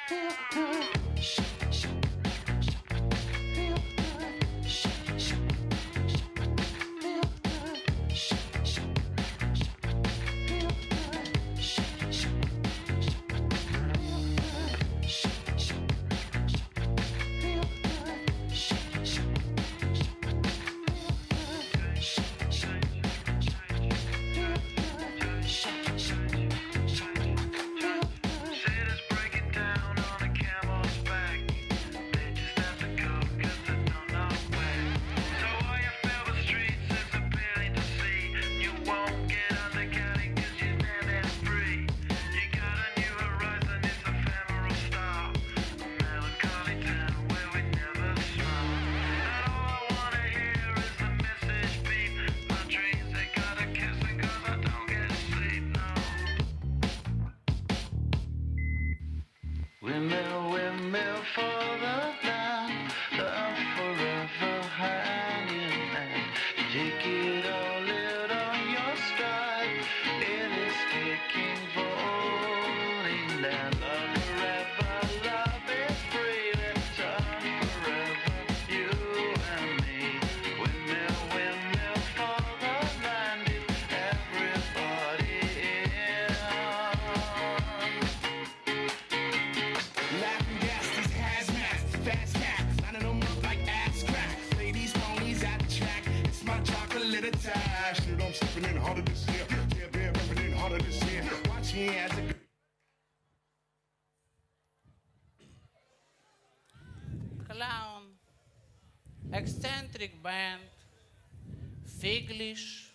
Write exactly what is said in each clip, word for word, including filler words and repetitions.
Clown, eccentric band, Figlish.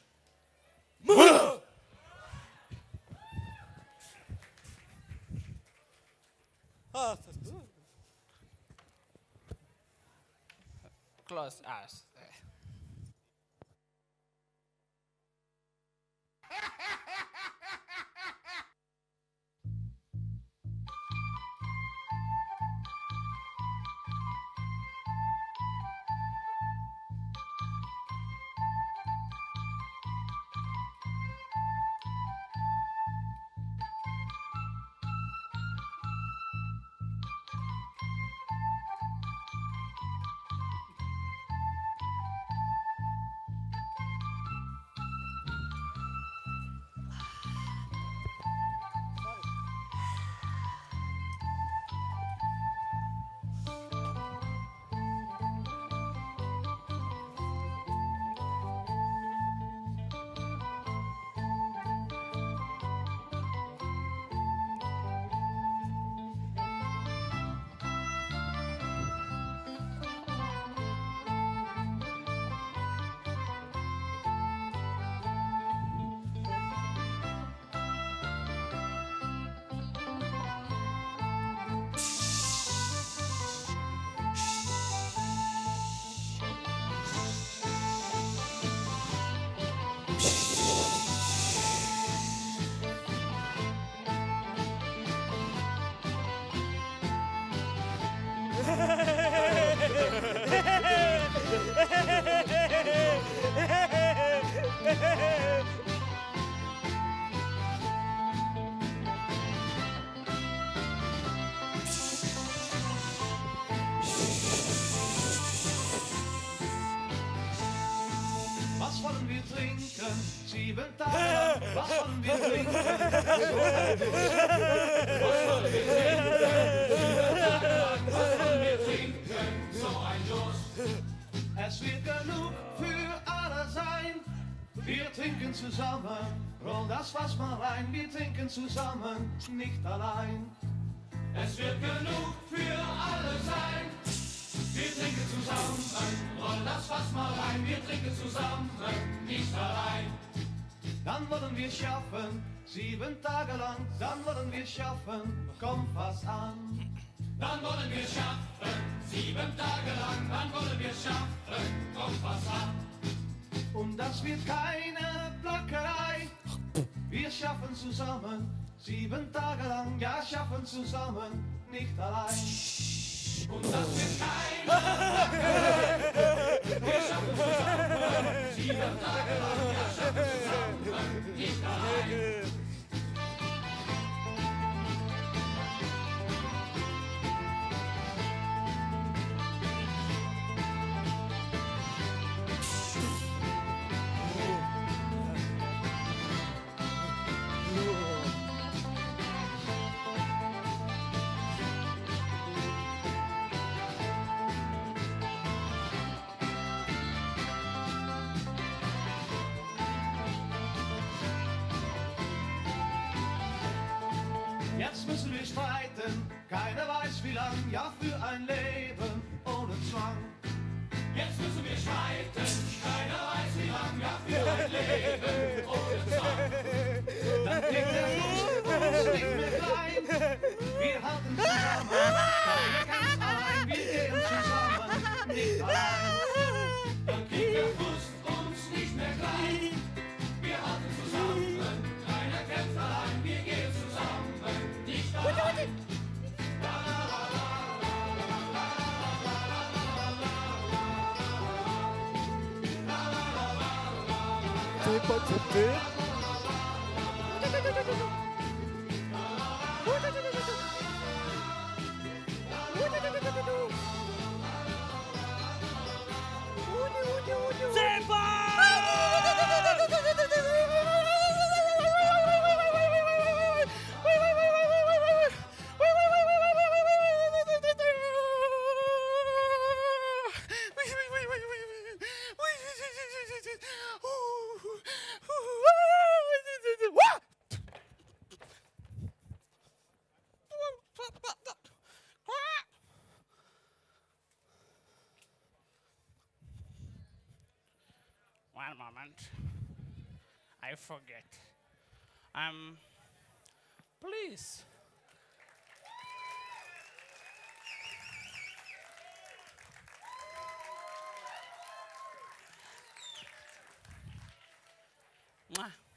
Close us. Was wollen wir trinken? Sieben Tage lang. Was wollen wir trinken? So ein Durst. Was wollen wir trinken? Sieben Tage lang. Was wollen wir trinken? So ein Durst. Es wird genug für alle sein. Wir trinken zusammen. Roll das Fass mal rein. Wir trinken zusammen, nicht allein. Es wird genug für alle sein. Wir trinken zusammen, roll das Fass mal rein. Wir trinken zusammen, nicht allein. Dann wollen wir schaffen, sieben Tage lang. Dann wollen wir schaffen, komm fast an. Dann wollen wir schaffen, sieben Tage lang. Dann wollen wir schaffen, komm fast an. Und das wird keine Plackerei. Wir schaffen zusammen, sieben Tage lang. Ja, schaffen zusammen, nicht allein. Und das wird keine Wir schaffen zusammen, sieben Tage lang, ja, schaffen zusammen, nicht allein. Keiner weiß wie lang, ja für ein Leben ohne Zwang. Jetzt müssen wir streiten, keiner weiß wie lang, ja für ein Leben ohne Zwang. Dann klingt der Fuß nicht mehr klein, wir halten zusammen, keiner ganz allein, wir gehen zusammen, nicht allein. Dann klingt der Fuß uns nicht mehr klein, wir halten zusammen, keiner kämpft allein, wir gehen zusammen, nicht allein. One moment. I forget. Um, please. Mwah.